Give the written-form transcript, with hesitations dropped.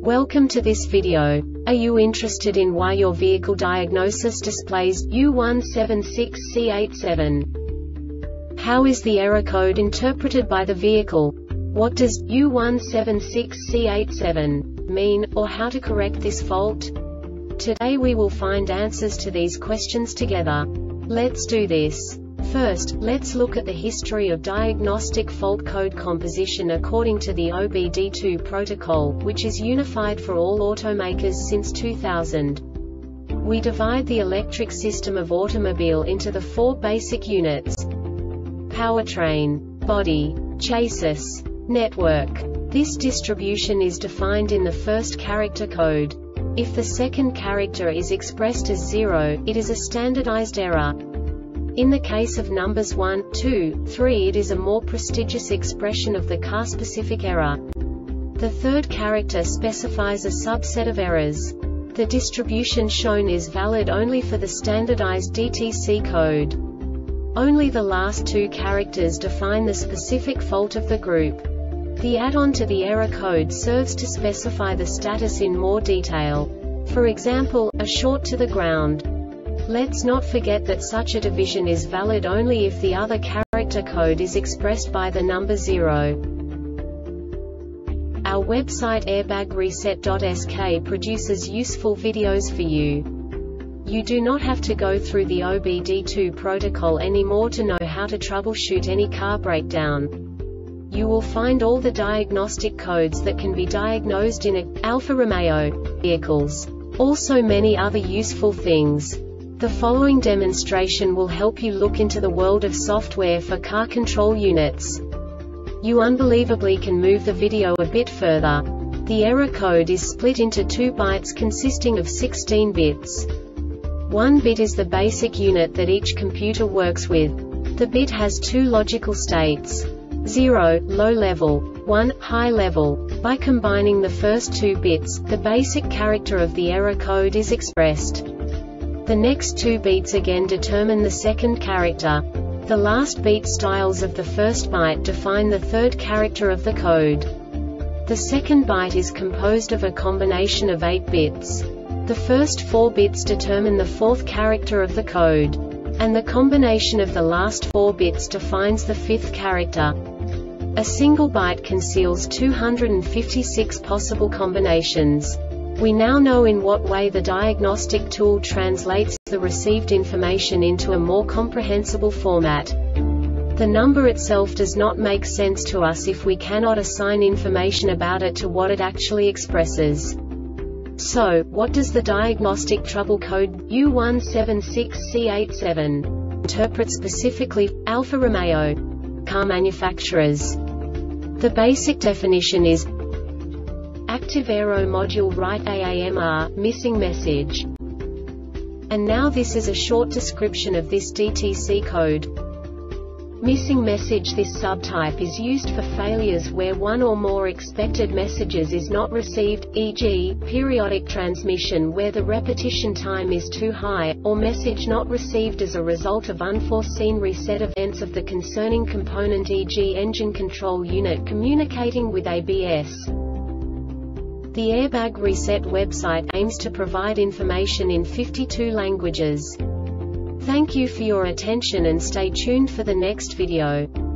Welcome to this video. Are you interested in why your vehicle diagnosis displays U176C87? How is the error code interpreted by the vehicle? What does U176C87 mean, or how to correct this fault? Today we will find answers to these questions together. Let's do this. First, let's look at the history of diagnostic fault code composition according to the OBD2 protocol, which is unified for all automakers since 2000. We divide the electric system of automobile into the four basic units: powertrain, body, chassis, network. This distribution is defined in the first character code. If the second character is expressed as 0, it is a standardized error. In the case of numbers 1, 2, 3, it is a more prestigious expression of the car-specific error. The third character specifies a subset of errors. The distribution shown is valid only for the standardized DTC code. Only the last two characters define the specific fault of the group. The add-on to the error code serves to specify the status in more detail. For example, a short to the ground. Let's not forget that such a division is valid only if the other character code is expressed by the number 0. Our website airbagreset.sk produces useful videos for you. You do not have to go through the OBD2 protocol anymore to know how to troubleshoot any car breakdown. You will find all the diagnostic codes that can be diagnosed in Alfa Romeo vehicles. Also many other useful things. The following demonstration will help you look into the world of software for car control units. You unbelievably can move the video a bit further. The error code is split into 2 bytes consisting of 16 bits. 1 bit is the basic unit that each computer works with. The bit has 2 logical states: 0, low level, 1, high level. By combining the first 2 bits, the basic character of the error code is expressed. The next 2 beats again determine the second character. The last beat styles of the first byte define the third character of the code. The second byte is composed of a combination of 8 bits. The first 4 bits determine the fourth character of the code. And the combination of the last 4 bits defines the fifth character. A single byte conceals 256 possible combinations. We now know in what way the diagnostic tool translates the received information into a more comprehensible format. The number itself does not make sense to us if we cannot assign information about it to what it actually expresses. So, what does the diagnostic trouble code U176C87 interpret specifically for Alfa Romeo car manufacturers? The basic definition is active aero module write AAMR, missing message. And now this is a short description of this DTC code. Missing message. This subtype is used for failures where one or more expected messages is not received, e.g., periodic transmission where the repetition time is too high, or message not received as a result of unforeseen reset events of the concerning component, e.g. engine control unit communicating with ABS. The Airbag Reset website aims to provide information in 52 languages. Thank you for your attention and stay tuned for the next video.